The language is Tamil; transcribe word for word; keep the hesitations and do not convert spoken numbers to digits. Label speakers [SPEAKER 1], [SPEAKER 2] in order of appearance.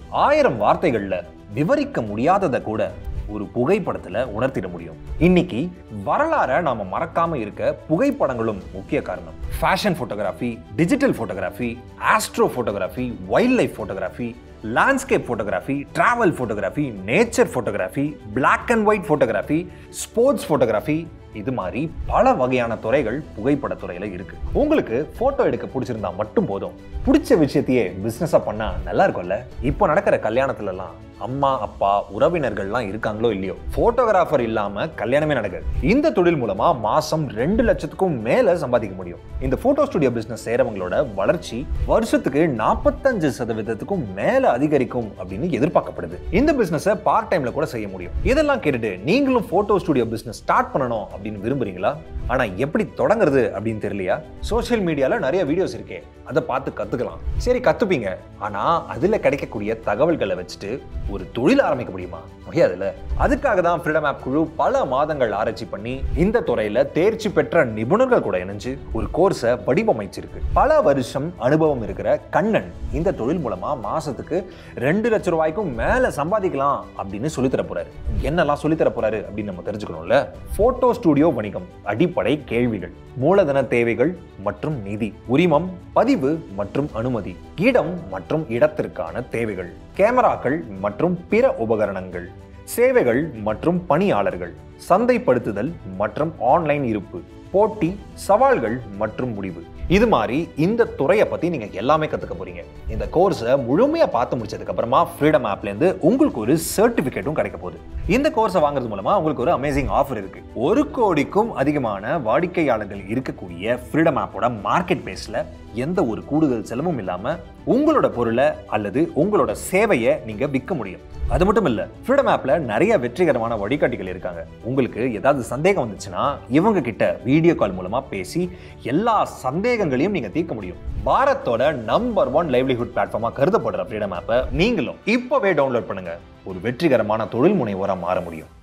[SPEAKER 1] ஆயிரம் வார்த்தைகள்ல விவரிக்க முடியாததை கூட ஒரு புகைப்படத்துல உணர்த்திட முடியும். இன்னைக்கு வரலாறை நாம மறக்காம இருக்க புகைப்படங்களும் முக்கிய காரணம். Fashion photography, digital photography, astro photography, wildlife photography, landscape photography, travel photography, nature photography, black and white photography, sports photography, இது மாதிரி பல வகையான துறைகள் புகைப்பட துறையில இருக்கு. உங்களுக்கு போட்டோ எடுக்க பிடிச்சிருந்தா மட்டும் போதும். பிடிச்ச விஷயத்தையே பிசினஸா பண்ணா நல்லா இருக்கும்ல. இப்போ நடக்கிற கல்யாணத்துல எல்லாம் அம்மா அப்பா உறவினர்கள்லாம் இருக்காங்களோ இல்லையோ, போட்டோகிராஃபர் இல்லாம கல்யாணமே நடக்குது. இந்த தொழில் மூலமா மாசம் ரெண்டு லட்சத்துக்கும் மேல சம்பாதிக்க முடியும். இந்த போட்டோ ஸ்டுடியோ பிசினஸ் செய்யறவங்களோட வளர்ச்சி வருஷத்துக்கு நாற்பத்தஞ்சு சதவீதத்துக்கும் மேல அதிகரிக்கும் அப்படின்னு எதிர்பார்க்கப்படுது. இந்த பிசினஸ் பார்ட் டைம்ல கூட செய்ய முடியும். இதெல்லாம் கேட்டுட்டு நீங்களும் போட்டோ ஸ்டுடியோ பிசினஸ் ஸ்டார்ட் பண்ணணும் அப்படின்னு விரும்புறீங்களா? ஆனா எப்படி தொடங்குறது அப்படின்னு தெரியலையா? சோசியல் மீடியால நிறைய வீடியோஸ் இருக்கே, அதை பார்த்து கத்துக்கலாம். சரி கத்துப்பீங்க, ஆனா அதுல கிடைக்கக்கூடிய தகவல்களை வச்சுட்டு ஒரு தொழில் ஆரம்பிக்க முடியுமா? முடியாதுல்ல. அதுக்காக தான் ஃப்ரீடம் ஆப் குழு பல மாதங்கள் ஆராய்ச்சி பண்ணி இந்த துறையில தேர்ச்சி பெற்ற நிபுணர்கள் கூட இணைஞ்சு ஒரு கோர்ஸை வடிவமைச்சிருக்கு. பல வருஷம் அனுபவம் இருக்கிற கண்ணன் இந்த தொழில் மூலமா மாசத்துக்கு ரெண்டு லட்சம் ரூபாய்க்கும் மேல சம்பாதிக்கலாம் அப்படின்னு சொல்லித்தர போறாரு. என்னெல்லாம் சொல்லித்தர போறாரு அப்படின்னு நம்ம தெரிஞ்சுக்கணும்ல. போட்டோ ஸ்டுடியோ வணிகம் அடிப்படை கேள்விகள், மூலதன தேவைகள் மற்றும் நிதி, உரிமம், பதிவு மற்றும் அனுமதி, இடம் மற்றும் இடத்திற்கான தேவைகள், கேமராக்கள் மற்றும் பிற உபகரணங்கள், சேவைகள் மற்றும் பணியாளர்கள், சந்தைப்படுத்துதல் மற்றும் ஆன்லைன் இருப்பு, போட்டி, சவால்கள் மற்றும் முடிவு. இது மாதிரி இந்த துறையை பத்தி நீங்க எல்லாமே கத்துக்க போறீங்க. இந்த கோர்ஸை முழுமையா பார்த்து முடிச்சதுக்கு அப்புறமா ஃப்ரீடம் ஆப்ல இருந்து உங்களுக்கு ஒரு சர்டிபிகேட்டும் கிடைக்க போகுது. இந்த கோர்ஸை வாங்குறது மூலமா உங்களுக்கு ஒரு அமேசிங் ஆஃபர் இருக்கு. ஒரு கோடிக்கும் அதிகமான வாடிக்கையாளர்கள் இருக்கக்கூடிய ஃப்ரீடம் ஆப்போட மார்க்கெட் பேஸ்ல எந்த ஒரு கூடுதல் செலவும் இல்லாம உங்களோட பொருளை அல்லது உங்களோட சேவையை நீங்க விற்க முடியும். அது மட்டும் இல்ல, ஃப்ரீடம் ஆப்ல நிறைய வெற்றிகரமான வழிகாட்டிகள் இருக்காங்க. உங்களுக்கு ஏதாவது சந்தேகம் வந்துச்சுன்னா இவங்க கிட்ட வீடியோ கால் மூலமா பேசி எல்லா சந்தேகங்களையும் நீங்க தீர்க்க முடியும். பாரத்தோட நம்பர் ஒன் லைவ்லிஹுட் பிளாட்ஃபார்மா கருதப்படுற ஃப்ரீடம் ஆப்பை நீங்களும் இப்பவே டவுன்லோட் பண்ணுங்க. ஒரு வெற்றிகரமான தொழில் முனைவோரா மாற முடியும்.